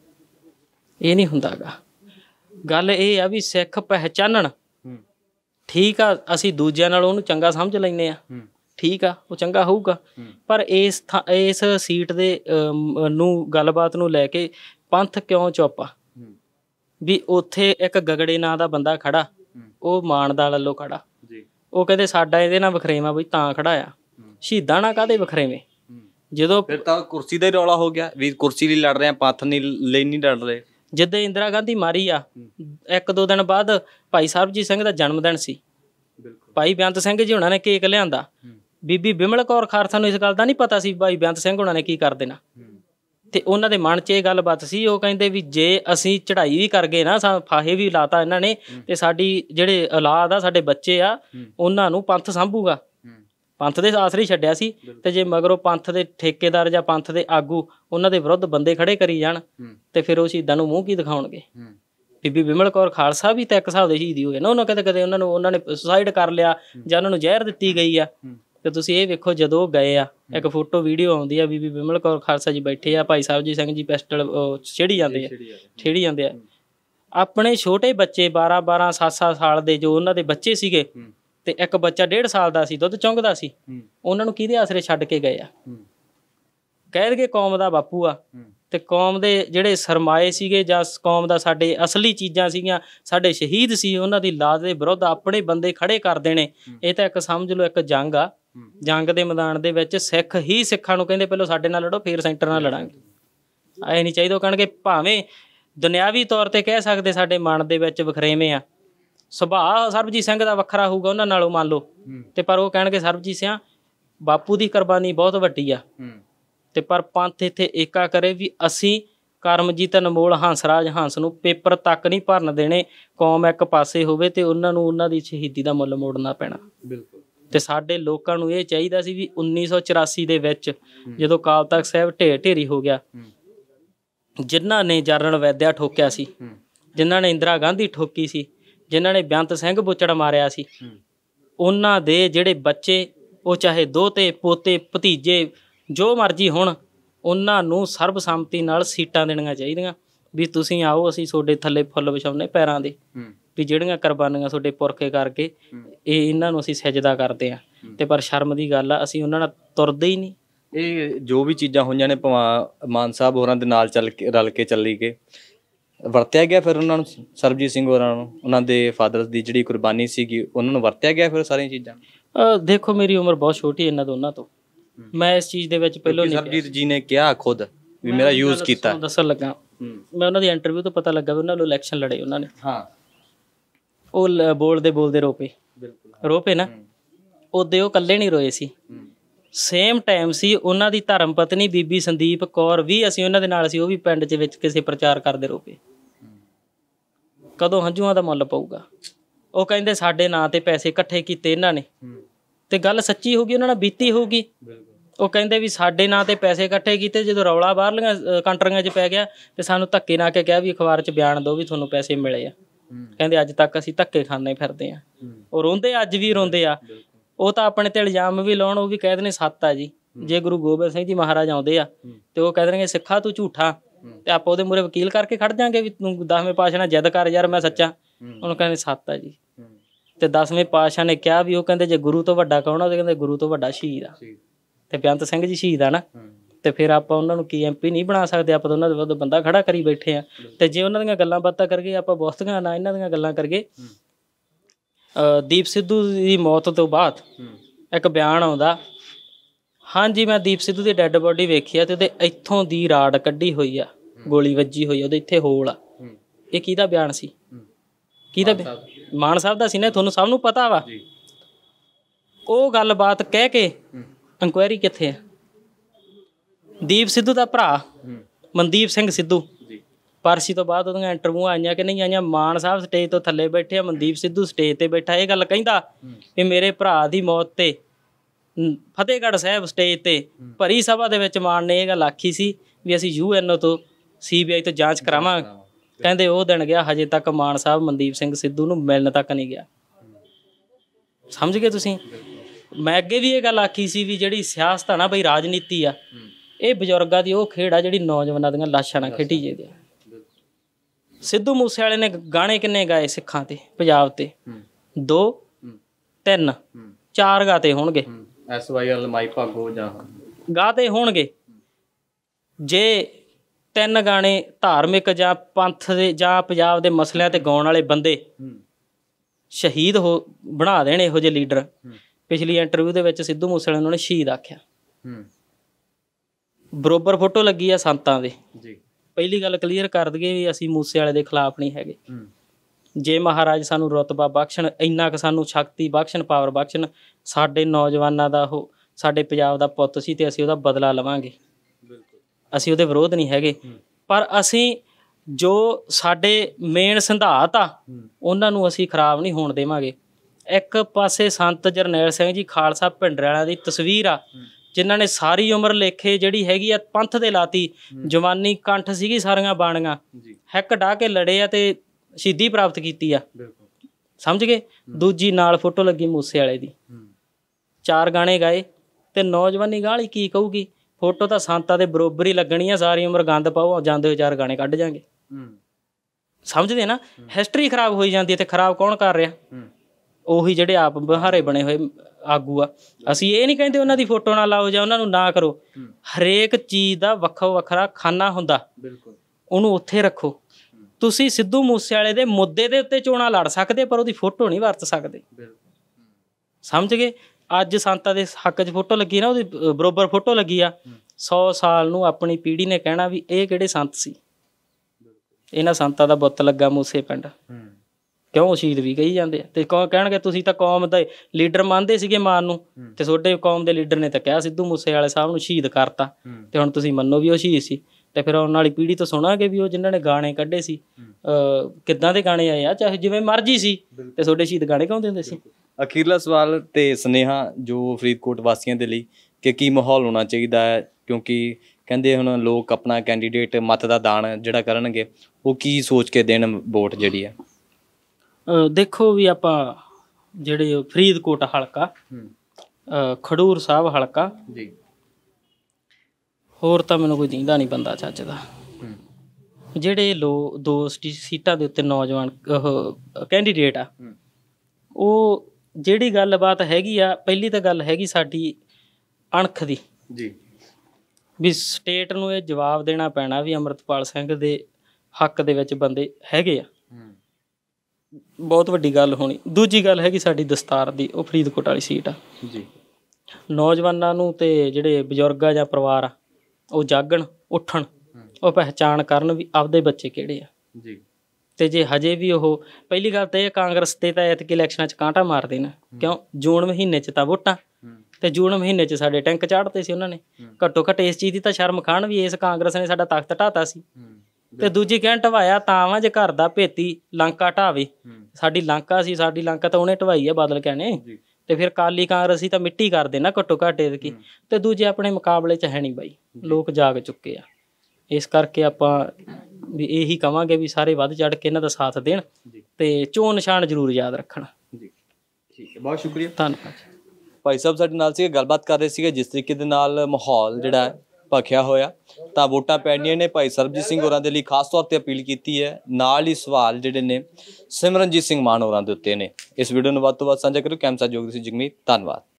ਇਹ ਨਹੀਂ ਹੁੰਦਾ ਗਾ। ਗੱਲ ਇਹ ਆ ਵੀ ਸਿੱਖ ਪਹਿਚਾਨਣ, ਠੀਕ ਆ ਅਸੀਂ ਦੂਜਿਆਂ ਨਾਲ ਉਹਨੂੰ ਚੰਗਾ ਸਮਝ ਲੈਂਦੇ ਆ, ਠੀਕ ਆ ਉਹ ਚੰਗਾ ਹੋਊਗਾ, ਪਰ ਇਸ ਥਾਂ ਇਸ ਸੀਟ ਦੇ ਨੂੰ ਗੱਲਬਾਤ ਨੂੰ ਲੈ ਕੇ ਪੰਥ ਕਿਉਂ ਚੁੱਪ ਆ? ਵੀ ਉੱਥੇ ਇੱਕ ਗਗੜੇ ਨਾਂ ਦਾ ਬੰਦਾ ਖੜਾ, ਉਹ ਮਾਨ ਦਾ ਲੱਲੋ ਖੜਾ, ਉਹ ਕਹਿੰਦੇ ਸਾਡਾ ਇਹਦੇ ਨਾਲ ਵਖਰੇਵਾਂ ਬਈ ਤਾਂ ਖੜਾ ਆ, ਸ਼ਹੀਦਾਂ ਨਾਲ ਕਾਹਦੇ ਵਖਰੇਵੇਂ? ਜਦੋਂ ਫਿਰ ਤਾਂ ਕੁਰਸੀ ਦਾ ਹੀ ਰੌਲਾ ਹੋ ਗਿਆ ਵੀ ਕੁਰਸੀ ਲਈ ਲੜ ਰਹੇ ਆ, ਪੰਥ ਨਹੀਂ ਲਈ ਨਹੀਂ ਲੜ ਰਹੇ। ਜਿੱਦਾਂ ਇੰਦਰਾ ਗਾਂਧੀ ਮਾਰੀ ਆ, ਇੱਕ ਦੋ ਦਿਨ ਬਾਅਦ ਭਾਈ ਸਰਬਜੀਤ ਸਿੰਘ ਦਾ ਜਨਮ ਦਿਨ ਸੀ, ਭਾਈ ਬੇਅੰਤ ਸਿੰਘ ਜੀ ਹੁਣਾਂ ਨੇ ਕੇਕ ਲਿਆਂਦਾ, ਬੀਬੀ ਬਿਮਲ ਕੌਰ ਖਾਲਸਾ ਨੂੰ ਇਸ ਗੱਲ ਦਾ ਨਹੀਂ ਪਤਾ ਸੀ ਭਾਈ ਬੇਅੰਤ ਸਿੰਘ ਹੁਣਾਂ ਨੇ ਕੀ ਕਰ ਦੇਣਾ, ਤੇ ਉਹਨਾਂ ਦੇ ਮਨ 'ਚ ਇਹ ਗੱਲਬਾਤ ਸੀ। ਉਹ ਕਹਿੰਦੇ ਵੀ ਜੇ ਅਸੀਂ ਚੜ੍ਹਾਈ ਵੀ ਕਰ ਗਏ ਨਾ, ਸਾ ਫਾਹੇ ਵੀ ਲਾਤਾ ਇਹਨਾਂ ਨੇ, ਤੇ ਸਾਡੀ ਜਿਹੜੇ ਔਲਾਦ ਆ, ਸਾਡੇ ਬੱਚੇ ਆ, ਉਹਨਾਂ ਨੂੰ ਪੰਥ ਸਾਂਭੂਗਾ। ਪੰਥ ਦੇ ਆਸਰੇ ਹੀ ਛੱਡਿਆ ਸੀ, ਤੇ ਜੇ ਮਗਰੋਂ ਪੰਥ ਦੇ ਠੇਕੇਦਾਰ ਜਾਂ ਪੰਥ ਦੇ ਆਗੂ ਉਹਨਾਂ ਦੇ ਵਿਰੁੱਧ ਬੰਦੇ ਖੜੇ ਕਰੀ ਜਾਣ, ਤੇ ਫਿਰ ਉਹ ਸ਼ਹੀਦਾਂ ਨੂੰ ਮੂੰਹ ਕੀ ਦਿਖਾਉਣਗੇ। ਬੀਬੀ ਬਿਮਲ ਕੌਰ ਖਾਲਸਾ ਵੀ ਤਾਂ ਇੱਕ ਹਿਸਾਬ ਦੇ ਸ਼ਹੀਦ ਹੀ ਹੋਏ ਨਾ। ਉਹਨਾਂ ਕਦੇ ਕਦੇ ਉਹਨਾਂ ਨੂੰ ਉਹਨਾਂ ਨੇ ਸੁਸਾਈਡ ਕਰ ਲਿਆ ਜਾਂ ਉਹਨਾਂ ਨੂੰ ਜ਼ਹਿਰ ਦਿੱਤੀ ਗਈ ਆ। ਤੇ ਤੁਸੀਂ ਇਹ ਵੇਖੋ, ਜਦੋਂ ਉਹ ਗਏ ਆ, ਇੱਕ ਫੋਟੋ ਵੀਡੀਓ ਆਉਂਦੀ ਆ, ਬੀਬੀ ਬਿਮਲ ਕੌਰ ਖਾਲਸਾ ਜੀ ਬੈਠੇ ਆ, ਭਾਈ ਸਰਬਜੀਤ ਸਿੰਘ ਜੀ ਪਿਸਟਲ ਛੇੜੀ ਜਾਂਦੇ ਆ, ਛੇੜੀ ਜਾਂਦੇ ਆ। ਆਪਣੇ ਛੋਟੇ ਬੱਚੇ ਬਾਰਾਂ ਬਾਰਾਂ ਸੱਤ ਸੱਤ ਸਾਲ ਦੇ ਜੋ ਉਹਨਾਂ ਦੇ ਬੱਚੇ ਸੀਗੇ, ਤੇ ਇੱਕ ਬੱਚਾ ਡੇਢ ਸਾਲ ਦਾ ਸੀ, ਦੁੱਧ ਚੁੰਘਦਾ ਸੀ, ਉਹਨਾਂ ਨੂੰ ਕਿਹਦੇ ਆਸਰੇ ਛੱਡ ਕੇ ਗਏ ਆ। ਕਹਿ ਦਈਏ ਕੌਮ ਦਾ ਬਾਪੂ ਆ, ਤੇ ਕੌਮ ਦੇ ਜਿਹੜੇ ਸਰਮਾਏ ਸੀਗੇ ਜਾਂ ਕੌਮ ਦਾ ਸਾਡੇ ਅਸਲੀ ਚੀਜ਼ਾਂ ਸੀਗੀਆਂ, ਸਾਡੇ ਸ਼ਹੀਦ ਸੀ, ਉਹਨਾਂ ਦੀ ਲਾਦ ਦੇ ਵਿਰੁੱਧ ਆਪਣੇ ਬੰਦੇ ਖੜੇ ਕਰ ਦੇਣੇ, ਇਹ ਤਾਂ ਇੱਕ ਸਮਝ ਲਓ ਇੱਕ ਜੰਗ ਆ। ਜੰਗ ਦੇ ਮੈਦਾਨ ਦੇ ਵਿੱਚ ਸਿੱਖ ਹੀ ਸਿੱਖਾਂ ਨੂੰ ਕਹਿੰਦੇ ਪਹਿਲਾਂ ਸਾਡੇ ਨਾਲ ਲੜੋ, ਫਿਰ ਸੈਂਟਰ ਨਾਲ ਲੜਾਂਗੇ। ਐ ਨਹੀਂ ਚਾਹੀਦਾ। ਉਹ ਕਹਿਣਗੇ ਭਾਵੇਂ ਦੁਨਿਆਵੀ ਤੌਰ ਤੇ ਕਹਿ ਸਕਦੇ ਸਾਡੇ ਮਨ ਦੇ ਵਿੱਚ ਵਖਰੇਵੇਂ ਆ, ਸੁਭਾਅ ਸਰਬਜੀਤ ਸਿੰਘ ਦਾ ਵੱਖਰਾ ਹੋਊਗਾ ਉਹਨਾਂ ਨਾਲੋਂ ਮੰਨ ਲਓ, ਤੇ ਪਰ ਉਹ ਕਹਿਣਗੇ ਸਰਬਜੀਤ ਸਿੰਘ ਬਾਪੂ ਦੀ ਕੁਰਬਾਨੀ ਬਹੁਤ ਵੱਡੀ ਆ, ਤੇ ਪਰ ਪੰਥ ਇੱਥੇ ਏਕਾ ਕਰੇ ਵੀ ਅਸੀਂ ਕਰਮਜੀਤ ਅਨਮੋਲ ਹੰਸਰਾਜ ਹੰਸ ਨੂੰ ਪੇਪਰ ਤੱਕ ਨਹੀਂ ਭਰਨ ਦੇਣੇ। ਕੌਮ ਇੱਕ ਪਾਸੇ ਹੋਵੇ ਤੇ ਉਹਨਾਂ ਨੂੰ ਉਹਨਾਂ ਦੀ ਸ਼ਹੀਦੀ ਦਾ ਮੁੱਲ ਮੋੜਨਾ ਪੈਣਾ। ਬਿਲਕੁਲ। ਤੇ ਸਾਡੇ ਲੋਕਾਂ ਨੂੰ ਇਹ ਚਾਹੀਦਾ ਸੀ ਵੀ ਉੱਨੀ ਸੌ ਚੁਰਾਸੀ ਦੇ ਵਿੱਚ ਜਦੋਂ ਅਕਾਲ ਤਖ਼ਤ ਸਾਹਿਬ ਢੇਰ ਢੇਰੀ ਹੋ ਗਿਆ, ਜਿਨ੍ਹਾਂ ਨੇ ਜਨਰਲ ਵੈਦਿਆ ਠੋਕਿਆ ਸੀ, ਜਿਨ੍ਹਾਂ ਨੇ ਇੰਦਰਾ ਗਾਂਧੀ ਠੋਕੀ ਸੀ, ਜਿਨ੍ਹਾਂ ਨੇ ਬੇਅੰਤ ਸਿੰਘ ਬੁੱਚੜ ਮਾਰਿਆ ਸੀ, ਉਹਨਾਂ ਦੇ ਜਿਹੜੇ ਬੱਚੇ, ਉਹ ਚਾਹੇ ਦੋਤੇ ਪੋਤੇ ਭਤੀਜੇ ਜੋ ਮਰਜ਼ੀ ਹੋਣ, ਉਹਨਾਂ ਨੂੰ ਸਰਬਸੰਮਤੀ ਨਾਲ ਸੀਟਾਂ ਦੇਣੀਆਂ ਚਾਹੀਦੀਆਂ ਵੀ ਤੁਸੀਂ ਆਓ, ਅਸੀਂ ਤੁਹਾਡੇ ਥੱਲੇ ਫੁੱਲ ਵਿਛਾਉਂਦੇ ਪੈਰਾਂ ਦੇ, ਵੀ ਜਿਹੜੀਆਂ ਕੁਰਬਾਨੀਆਂ ਤੁਹਾਡੇ ਪੁਰਖੇ ਕਰਕੇ ਇਹ ਇਹਨਾਂ ਨੂੰ ਅਸੀਂ ਸਜਦਾ ਕਰਦੇ ਹਾਂ। ਤੇ ਪਰ ਸ਼ਰਮ ਦੀ ਗੱਲ ਆ, ਅਸੀਂ ਉਹਨਾਂ ਨਾਲ ਤੁਰਦੇ ਹੀ ਨਹੀਂ। ਇਹ ਜੋ ਵੀ ਚੀਜ਼ਾਂ ਹੋਈਆਂ ਨੇ, ਭਾਵੇਂ ਮਾਨ ਸਾਹਿਬ ਹੋਰਾਂ ਦੇ ਨਾਲ ਚੱਲ ਕੇ ਰਲ ਕੇ ਚੱਲੀ ਗਏ, ਵਰਤਿਆ ਗਿਆ ਫਿਰ ਉਹਨਾਂ ਨੂੰ, ਸਰਬਜੀਤ ਸਿੰਘ ਹੋਰਾਂ ਨੂੰ, ਉਹਨਾਂ ਦੇ ਫਾਦਰ ਦੀ ਜਿਹੜੀ ਕੁਰਬਾਨੀ ਸੀਗੀ, ਉਹਨਾਂ ਨੂੰ ਵਰਤਿਆ ਗਿਆ ਫਿਰ ਸਾਰੀਆਂ ਚੀਜ਼ਾਂ। ਦੇਖੋ ਮੇਰੀ ਉਮਰ ਬਹੁਤ ਛੋਟੀ ਇਹਨਾਂ ਦੋਨਾਂ ਤੋਂ, ਮੈਂ ਇਸ ਚੀਜ਼ ਦੇ ਵਿੱਚ ਪਹਿਲਾਂ ਨਹੀਂ। ਸਰਬਜੀਤ ਜੀ ਨੇ ਕਿਹਾ ਖੁਦ ਵੀ ਮੇਰਾ ਯੂਜ਼ ਕੀਤਾ। ਦੱਸਣ ਲੱਗਾ, ਮੈਂ ਉਹਨਾਂ ਦੀ ਇੰਟਰਵਿਊ ਤੋਂ ਪਤਾ ਲੱਗਾ ਵੀ ਉਹਨਾਂ ਨੂੰ ਇਲੈਕਸ਼ਨ ਲੜੇ ਉਹਨਾਂ ਨੇ। ਹਾਂ, ਉਹ ਬੋਲਦੇ ਬੋਲਦੇ ਰੋਪੇ, ਰੋਪੇ ਨਾ, ਉਹਦੇ ਉਹ ਇਕੱਲੇ ਨਹੀਂ ਰੋਏ ਸੀ। ਸੇਮ ਟਾਈਮ ਸੀ ਉਹਨਾਂ ਦੀ ਧਰਮ ਪਤਨੀ ਬੀਬੀ ਸੰਦੀਪ ਕੌਰ ਵੀ, ਅਸੀਂ ਉਹਨਾਂ ਦੇ ਨਾਲ ਸੀ, ਉਹ ਵੀ ਪਿੰਡ 'ਚ ਵਿੱਚ ਕਿਸੇ ਪ੍ਰਚਾਰ ਕਰਦੇ ਰੋਪੇ। ਕਦੋਂ ਹੰਝੂਆਂ ਦਾ ਮੁੱਲ ਪਊਗਾ। ਉਹ ਕਹਿੰਦੇ ਸਾਡੇ ਨਾਂ ਤੇ ਪੈਸੇ ਇਕੱਠੇ ਕੀਤੇ ਇਹਨਾਂ ਨੇ, ਤੇ ਗੱਲ ਸੱਚੀ ਹੋਊਗੀ, ਉਹਨਾਂ ਨਾਲ ਬੀਤੀ ਹੋਊਗੀ। ਉਹ ਕਹਿੰਦੇ ਵੀ ਸਾਡੇ ਨਾਂ ਤੇ ਪੈਸੇ ਇਕੱਠੇ ਕੀਤੇ, ਜਦੋਂ ਰੌਲਾ ਬਾਹਰਲੀਆਂ ਕੰਟਰੀਆਂ 'ਚ ਪੈ ਗਿਆ ਤੇ ਸਾਨੂੰ ਧੱਕੇ ਨਾ ਕੇ ਕਿਹਾ ਵੀ ਅਖਬਾਰ 'ਚ ਬਿਆਨ ਦਿਓ ਵੀ ਤੁਹਾਨੂੰ ਪੈਸੇ ਮਿਲੇ ਆ। ਕਹਿੰਦੇ ਅੱਜ ਤੱਕ ਅਸੀਂ ਧੱਕੇ ਖਾਂਦੇ ਫਿਰਦੇ ਆ। ਉਹ ਰੋਂਦੇ, ਅੱਜ ਵੀ ਰੋਂਦੇ ਆ। ਉਹ ਤਾਂ ਆਪਣੇ ਤੇ ਇਲਜ਼ਾਮ ਵੀ ਲਾਉਣ, ਉਹ ਵੀ ਕਹਿ ਦੇਣੇ ਸੱਤ ਆ ਜੀ। ਜੇ ਗੁਰੂ ਗੋਬਿੰਦ ਸਿੰਘ ਜੀ ਮਹਾਰਾਜ ਆਉਂਦੇ ਆ ਤੇ ਉਹ ਕਹਿ ਦੇਣਗੇ ਸਿੱਖਾ ਤੂੰ ਝੂਠਾ, ਤੇ ਆਪਾਂ ਉਹਦੇ ਮੂਹਰੇ ਵਕੀਲ ਕਰਕੇ ਖੜ ਜਾਾਂਗੇ ਵੀ ਤੂੰ ਦਸਵੇਂ ਪਾਤਸ਼ਾਹ ਨਾਲ ਜਿੱਦ ਕਰ ਯਾਰ ਮੈਂ ਸੱਚਾ। ਉਹਨੂੰ ਕਹਿੰਦੇ ਸੱਤ ਆ ਜੀ। ਤੇ ਦਸਵੇਂ ਪਾਤਸ਼ਾਹ ਨੇ ਕਿਹਾ ਵੀ, ਉਹ ਕਹਿੰਦੇ ਜੇ ਗੁਰੂ ਤੋਂ ਵੱਡਾ ਕੌਣ ਆ, ਤੇ ਕਹਿੰਦੇ ਗੁਰੂ ਤੋਂ ਵੱਡਾ ਸ਼ਹੀਦ ਆ, ਤੇ ਬੇਅੰਤ ਸਿੰਘ ਜੀ ਸ਼ਹੀਦ ਆ ਨਾ। ਤੇ ਫਿਰ ਆਪਾਂ ਉਹਨਾਂ ਨੂੰ ਕੀ ਐਮ ਪੀ ਨਹੀਂ ਬਣਾ ਸਕਦੇ, ਆਪਾਂ ਤਾਂ ਉਹਨਾਂ ਦੇ ਵਿਰੁੱਧ ਬੰਦਾ ਖੜਾ ਕਰੀ ਬੈਠੇ ਆ। ਤੇ ਜੇ ਉਹਨਾਂ ਦੀਆਂ ਗੱਲਾਂ ਬਾਤਾਂ ਕਰਕੇ ਆਪਾਂ ਬਹੁਤੀਆਂ ਨਾ ਇਹਨਾਂ ਦੀਆਂ ਗੱਲਾਂ ਕਰਕੇ, ਦੀਪ ਸਿੱਧੂ ਦੀ ਮੌਤ ਤੋਂ ਬਾਅਦ ਇੱਕ ਬਿਆਨ ਆਉਂਦਾ, ਹਾਂਜੀ ਮੈਂ ਦੀਪ ਸਿੱਧੂ ਦੀ ਡੈੱਡ ਬੋਡੀ ਵੇਖੀ ਆ, ਤੇ ਉਹਦੇ ਇੱਥੋਂ ਦੀ ਰਾੜ ਕੱਢੀ ਹੋਈ ਆ, ਗੋਲੀ ਵੱਜੀ ਹੋਈ, ਉਹਦੇ ਇੱਥੇ ਹੋਲ ਆ। ਇਹ ਕਿਹਦਾ ਬਿਆਨ ਸੀ? ਕਿਹਦਾ? ਮਾਨ ਸਾਹਿਬ ਦਾ ਸੀ ਨਾ, ਤੁਹਾਨੂੰ ਸਭ ਨੂੰ ਪਤਾ ਵਾ। ਉਹ ਗੱਲਬਾਤ ਕਹਿ ਕੇ ਇਨਕੁਆਇਰੀ ਕਿੱਥੇ ਆ? ਦੀਪ ਸਿੱਧੂ ਦਾ ਭਰਾ ਮਨਦੀਪ ਸਿੰਘ ਸਿੱਧੂ, ਪਰਸੀ ਤੋਂ ਬਾਅਦ ਉਹਦੀਆਂ ਇੰਟਰਵਿਊ ਆਈਆਂ ਕਿ ਨਹੀਂ ਆਈਆਂ, ਮਾਨ ਸਾਹਿਬ ਸਟੇਜ ਤੋਂ ਥੱਲੇ ਬੈਠੇ ਆ, ਮਨਦੀਪ ਸਿੱਧੂ ਸਟੇਜ ਤੇ ਬੈਠਾ, ਇਹ ਗੱਲ ਕਹਿੰਦਾ ਵੀ ਮੇਰੇ ਭਰਾ ਦੀ ਮੌਤ ਤੇ ਫਤਿਹਗੜ੍ਹ ਸਾਹਿਬ ਸਟੇਜ ਤੇ ਭਰੀ ਸਭਾ ਦੇ ਵਿੱਚ ਮਾਨ ਨੇ ਇਹ ਗੱਲ ਆਖੀ ਸੀ ਵੀ ਅਸੀਂ ਯੂ ਐਨ ਓ ਤੋਂ ਸੀ ਬੀ ਆਈ ਤੋਂ ਜਾਂਚ ਕਰਾਵਾਂਗੇ। ਕਹਿੰਦੇ ਉਹ ਦਿਨ ਗਿਆ, ਹਜੇ ਤੱਕ ਮਾਨ ਸਾਹਿਬ ਮਨਦੀਪ ਸਿੰਘ ਸਿੱਧੂ ਨੂੰ ਮਿਲਣ ਤੱਕ ਨਹੀਂ ਗਿਆ। ਸਮਝ ਗਏ ਤੁਸੀਂ? ਮੈਂ ਅੱਗੇ ਵੀ ਇਹ ਗੱਲ ਆਖੀ ਸੀ ਵੀ ਜਿਹੜੀ ਸਿਆਸਤ ਆ ਨਾ ਬਈ, ਰਾਜਨੀਤੀ ਆ, ਇਹ ਬਜ਼ੁਰਗਾਂ ਦੀ ਉਹ ਖੇਡ ਆ ਜਿਹੜੀ ਨੌਜਵਾਨਾਂ ਦੀਆਂ ਲਾਸ਼ਾਂ ਨਾਲ ਖੇਡੀ ਜਾਂਦੀ ਆ। ਸਿੱਧੂ ਮੂਸੇ ਵਾਲੇ ਨੇ ਗਾਣੇ ਕਿੰਨੇ ਗਾਏ ਸਿੱਖਾਂ ਤੇ, ਪੰਜਾਬ ਤੇ? ਦੋ, ਤਿੰਨ, ਚਾਰ ਗਾਤੇ ਹੋਣਗੇ। S Y L Mai Bhago ਜਾਂ ਗਾਤੇ ਹੋਣਗੇ। ਜੇ ਤਿੰਨ ਗਾਣੇ ਧਾਰਮਿਕ ਜਾਂ ਪੰਥ ਦੇ ਜਾਂ ਪੰਜਾਬ ਦੇ ਮਸਲਿਆਂ ਤੇ ਗਾਉਣ ਵਾਲੇ ਬੰਦੇ ਸ਼ਹੀਦ ਹੋ ਬਣਾ ਦੇਣ ਇਹੋ ਜਿਹੇ ਲੀਡਰ। ਪਿਛਲੀ ਇੰਟਰਵਿਊ ਦੇ ਵਿੱਚ ਸਿੱਧੂ ਮੂਸੇ ਵਾਲੇ ਉਹਨਾਂ ਨੇ ਸ਼ਹੀਦ ਆਖਿਆ। ਬਰੋਬਰ ਫੋਟੋ ਲੱਗੀ ਆ ਸੰਤਾਂ ਦੇ। ਪਹਿਲੀ ਗੱਲ ਕਲੀਅਰ ਕਰ ਦਈਏ ਵੀ ਅਸੀਂ ਮੂਸੇ ਵਾਲੇ ਦੇ ਖਿਲਾਫ ਨਹੀਂ ਹੈਗੇ, ਜੇ ਮਹਾਰਾਜ ਸਾਨੂੰ ਰੁਤਬਾ ਬਖਸ਼ਣ, ਇੰਨਾ ਕੁ ਸਾਨੂੰ ਸ਼ਕਤੀ ਬਖਸ਼ਣ, ਪਾਵਰ ਬਖਸ਼ਣ, ਸਾਡੇ ਨੌਜਵਾਨਾਂ ਦਾ ਉਹ ਸਾਡੇ ਪੰਜਾਬ ਦਾ ਪੁੱਤ ਸੀ ਤੇ ਅਸੀਂ ਉਹਦਾ ਬਦਲਾ ਲਵਾਂਗੇ। ਅਸੀਂ ਉਹਦੇ ਵਿਰੋਧ ਨਹੀਂ ਹੈਗੇ, ਪਰ ਅਸੀਂ ਜੋ ਸਾਡੇ ਮੇਨ ਸਿਧਾਂਤ ਆ ਉਹਨਾਂ ਨੂੰ ਅਸੀਂ ਖਰਾਬ ਨਹੀਂ ਹੋਣ ਦੇਵਾਂਗੇ। ਇੱਕ ਪਾਸੇ ਸੰਤ ਜਰਨੈਲ ਸਿੰਘ ਜੀ ਖਾਲਸਾ ਭਿੰਡਰਾਂਵਾਲਿਆਂ ਦੀ ਤਸਵੀਰ ਆ, ਜਿਨ੍ਹਾਂ ਨੇ ਸਾਰੀ ਉਮਰ ਲੇਖੇ ਜਿਹੜੀ ਹੈਗੀ ਆ ਪੰਥ ਦੇ ਲਾਤੀ, ਜਵਾਨੀ ਕੰਠ ਸੀਗੀ ਸਾਰੀਆਂ ਬਾਣੀਆਂ, ਹੈਕ ਡਾਹ ਕੇ ਲੜੇ ਆ ਤੇ ਸ਼ਹੀਦੀ ਪ੍ਰਾਪਤ ਕੀਤੀ ਆ, ਸਮਝ ਗਏ। ਦੂਜੀ ਨਾਲ ਫੋਟੋ ਲੱਗੀ ਮੂਸੇ ਵਾਲੇ ਦੀ, ਚਾਰ ਗਾਣੇ ਗਾਏ ਤੇ ਨੌਜਵਾਨੀ ਗਾਲੀ ਕੀ ਕਹੂਗੀ। ਫੋਟੋ ਤਾਂ ਸੰਤਾਂ ਦੇ ਬਰੋਬਰ ਹੀ ਲੱਗਣੀ ਆ, ਸਾਰੀ ਉਮਰ ਗੰਦ ਪਾਓ, ਜਾਂਦੇ ਹੋਏ ਚਾਰ ਗਾਣੇ ਕੱਢ ਜਾਂਗੇ। ਸਮਝਦੇ ਨਾ, ਹਿਸਟਰੀ ਖਰਾਬ ਹੋਈ ਜਾਂਦੀ ਹੈ। ਤੇ ਖਰਾਬ ਕੌਣ ਕਰ ਰਿਹਾ? ਉਹੀ ਜਿਹੜੇ ਆਪ ਬਹਾਰੇ ਬਣੇ ਹੋਏ ਆਗੂ ਆ। ਅਸੀਂ ਇਹ ਨਹੀਂ ਕਹਿੰਦੇ ਉਹਨਾਂ ਦੀ ਫੋਟੋ ਨਾ ਲਾਓ ਜਾਂ ਉਹਨਾਂ ਨੂੰ ਨਾ ਕਰੋ, ਹਰੇਕ ਚੀਜ਼ ਦਾ ਵੱਖੋ ਵੱਖਰਾ ਖਾਨਾ ਹੁੰਦਾ, ਉਹਨੂੰ ਉੱਥੇ ਰੱਖੋ। ਤੁਸੀਂ ਸਿੱਧੂ ਮੂਸੇਵਾਲੇ ਦੇ ਮੁੱਦੇ ਦੇ ਉੱਤੇ ਚੋਣਾਂ ਲੜ ਸਕਦੇ, ਪਰ ਉਹਦੀ ਫੋਟੋ ਨਹੀਂ ਵਰਤ ਸਕਦੇ, ਸਮਝ ਗਏ। ਅੱਜ ਸੰਤਾਂ ਦੇ ਹੱਕ 'ਚ ਫੋਟੋ ਲੱਗੀ ਨਾ, ਉਹਦੀ ਬਰੋਬਰ ਫੋਟੋ ਲੱਗੀ ਆ, ਸੌ ਸਾਲ ਨੂੰ ਆਪਣੀ ਪੀੜ੍ਹੀ ਨੇ ਕਹਿਣਾ ਵੀ ਇਹ ਕਿਹੜੇ ਸੰਤ ਸੀ, ਇਹਨਾਂ ਸੰਤਾਂ ਦਾ ਬੁੱਤ ਲੱਗਾ ਮੂਸੇ ਪਿੰਡ। ਕਿਉਂ? ਸ਼ਹੀਦ ਵੀ ਕਹੀ ਜਾਂਦੇ ਆ ਤੇ ਕੌਣ ਕਹਿਣਗੇ ਤੁਸੀਂ ਤਾਂ ਕੌਮ ਦੇ ਲੀਡਰ ਮੰਨਦੇ ਸੀਗੇ ਮਾਨ ਨੂੰ, ਤੇ ਤੁਹਾਡੇ ਕੌਮ ਦੇ ਲੀਡਰ ਨੇ ਤਾਂ ਕਿਹਾ ਸਿੱਧੂ ਮੂਸੇਵਾਲੇ ਸਾਹਿਬ ਨੂੰ ਸ਼ਹੀਦ ਕਰਤਾ, ਤੇ ਹੁਣ ਤੁਸੀਂ ਮੰਨੋ ਵੀ ਉਹ ਸ਼ਹੀਦ ਸੀ। ਤੇ ਫਿਰ ਆਉਣ ਵਾਲੀ ਪੀੜ੍ਹੀ ਤੋਂ ਸੁਣਾਂਗੇ ਵੀ ਉਹ ਜਿਨ੍ਹਾਂ ਨੇ ਗਾਣੇ ਕੱਢੇ ਸੀ ਕਿੱਦਾਂ ਦੇ ਗਾਣੇ ਆਏ ਆ, ਚਾਹੇ ਜਿਵੇਂ ਮਰਜ਼ੀ ਸੀ, ਤੇ ਤੁਹਾਡੇ ਸ਼ਹੀਦ ਗਾਣੇ ਗਾਉਂਦੇ ਹੁੰਦੇ ਸੀ। ਅਖੀਰਲਾ ਸਵਾਲ ਤੇ ਸੁਨੇਹਾ ਜੋ ਫਰੀਦਕੋਟ ਵਾਸੀਆਂ ਦੇ ਲਈ ਕਿ ਕੀ ਮਾਹੌਲ ਹੋਣਾ ਚਾਹੀਦਾ ਹੈ, ਕਿਉਂਕਿ ਕਹਿੰਦੇ ਹੁਣ ਲੋਕ ਆਪਣਾ ਕੈਂਡੀਡੇਟ ਮਤ ਦਾ ਦਾਨ ਜਿਹੜਾ ਕਰਨਗੇ ਉਹ ਕੀ ਸੋਚ ਕੇ ਦੇਣ ਵੋਟ ਜਿਹੜੀ ਹੈ? ਦੇਖੋ ਵੀ ਆਪਾਂ ਜਿਹੜੇ ਫਰੀਦਕੋਟ ਹਲਕਾ, ਖਡੂਰ ਸਾਹਿਬ ਹਲਕਾ ਜੀ, ਹੋਰ ਤਾਂ ਮੈਨੂੰ ਕੋਈ ਦਿੰਦਾ ਨਹੀਂ ਬੰਦਾ ਚੱਜ ਦਾ। ਜਿਹੜੇ ਲੋ ਦੋ ਸੀਟਾਂ ਦੇ ਉੱਤੇ ਨੌਜਵਾਨ ਉਹ ਕੈਂਡੀਡੇਟ ਆ, ਉਹ ਜਿਹੜੀ ਗੱਲਬਾਤ ਹੈਗੀ ਆ, ਪਹਿਲੀ ਤਾਂ ਗੱਲ ਹੈਗੀ ਸਾਡੀ ਅਣਖ ਦੀ ਜੀ, ਵੀ ਸਟੇਟ ਨੂੰ ਇਹ ਜਵਾਬ ਦੇਣਾ ਪੈਣਾ ਵੀ ਅੰਮ੍ਰਿਤਪਾਲ ਸਿੰਘ ਦੇ ਹੱਕ ਦੇ ਵਿੱਚ ਬੰਦੇ ਹੈਗੇ ਆ, ਬਹੁਤ ਵੱਡੀ ਗੱਲ ਹੋਣੀ। ਦੂਜੀ ਗੱਲ ਹੈਗੀ ਸਾਡੀ ਦਸਤਾਰ ਦੀ, ਉਹ ਫਰੀਦਕੋਟ ਵਾਲੀ ਸੀਟ ਆ ਜੀ। ਨੌਜਵਾਨਾਂ ਨੂੰ ਤੇ ਜਿਹੜੇ ਬਜ਼ੁਰਗ ਆ ਜਾਂ ਪਰਿਵਾਰ ਆ, ਉਹ ਜਾਗਣ, ਉੱਠਣ, ਉਹ ਪਹਿਚਾਣ ਕਰਨ ਵੀ ਆਪਦੇ ਬੱਚੇ ਕਿਹੜੇ ਆ ਜੀ। ਤੇ ਜੇ ਹਜੇ ਵੀ ਉਹ, ਪਹਿਲੀ ਗੱਲ ਤਾਂ ਇਹ ਕਾਂਗਰਸ ਤੇ ਤਾਂ ਐਤਕੀ ਇਲੈਕਸ਼ਨਾਂ 'ਚ ਕਾਂਟਾ ਮਾਰ ਦੇਣਾ, ਕਿਉਂ? ਜੂਨ ਮਹੀਨੇ 'ਚ ਤਾਂ ਵੋਟਾਂ, ਤੇ ਜੂਨ ਮਹੀਨੇ 'ਚ ਸਾਡੇ ਟੈਂਕ ਚਾੜਤੇ ਸੀ ਉਹਨਾਂ ਨੇ। ਘੱਟੋ ਘੱਟ ਇਸ ਚੀਜ਼ ਦੀ ਤਾਂ ਸ਼ਰਮ ਖਾਣ ਵੀ ਇਸ ਕਾਂਗਰਸ ਨੇ ਸਾਡਾ ਤਖਤ ਢਾਤਾ ਸੀ। ਤੇ ਦੂਜੀ ਕਹਿਣ ਢਵਾਇਆ ਤਾਂ ਵਾ ਜੇ ਘਰ ਦਾ ਭੇਤੀ ਲੰਕਾ ਢਾਵੇ, ਸਾਡੀ ਲੰਕਾ ਸੀ, ਸਾਡੀ ਲੰਕਾ ਤਾਂ ਉਹਨੇ ਢਵਾਈ ਆ ਬਾਦਲ ਕਹਿਣੇ। ਤੇ ਫਿਰ ਕਾਲੀ ਕਾਂਗਰਸੀ ਤਾਂ ਮਿੱਟੀ ਕਰ ਦੇਣਾ ਘੱਟੋ ਘੱਟ ਐਤਕੀ। ਤੇ ਦੂਜੇ ਆਪਣੇ ਮੁਕਾਬਲੇ 'ਚ ਹੈ ਨਹੀਂ ਬਾਈ, ਲੋਕ ਜਾਗ ਚੁੱਕੇ ਆ। ਇਸ ਕਰਕੇ ਆਪਾਂ ਵੀ ਇਹੀ ਕਵਾਂਗੇ ਵੀ ਸਾਰੇ ਵੱਧ ਚੜ੍ਹ ਕੇ ਇਹਨਾਂ ਦਾ ਸਾਥ ਦੇਣ ਤੇ ਚੋਣ ਨਿਸ਼ਾਨ ਜ਼ਰੂਰ ਯਾਦ ਰੱਖਣ ਜੀ। ਠੀਕ ਹੈ, ਬਹੁਤ ਸ਼ੁਕਰੀਆ, ਧੰਨਵਾਦ। ਭਾਈ ਸਾਹਿਬ ਸਾਡੇ ਨਾਲ ਸੀਗੇ, ਗੱਲਬਾਤ ਕਰ ਰਹੇ ਸੀਗੇ ਜਿਸ ਤਰੀਕੇ ਦੇ ਨਾਲ ਮਾਹੌਲ ਜਿਹੜਾ ਭਖਿਆ ਹੋਇਆ, ਤਾਂ ਵੋਟਾਂ ਪੈਣੀਆਂ ਨੇ। ਭਾਈ ਸਰਬਜੀਤ ਸਿੰਘ ਹੋਰਾਂ ਦੇ ਲਈ ਖਾਸ ਤੌਰ ਤੇ ਅਪੀਲ ਕੀਤੀ ਹੈ। ਨਾਲ ਹੀ ਸਵਾਲ ਜਿਹੜੇ ਨੇ ਸਿਮਰਨਜੀਤ ਸਿੰਘ ਮਾਨ ਹੋਰਾਂ ਦੇ ਉੱਤੇ ਨੇ। ਇਸ ਵੀਡੀਓ ਨੂੰ ਵੱਧ ਤੋਂ ਵੱਧ ਸਾਂਝਾ ਕਰੋ। ਕੈਮਰਾ ਜੋਗਦੀ ਸੀ ਜਗਮੀਤ, ਧੰਨਵਾਦ।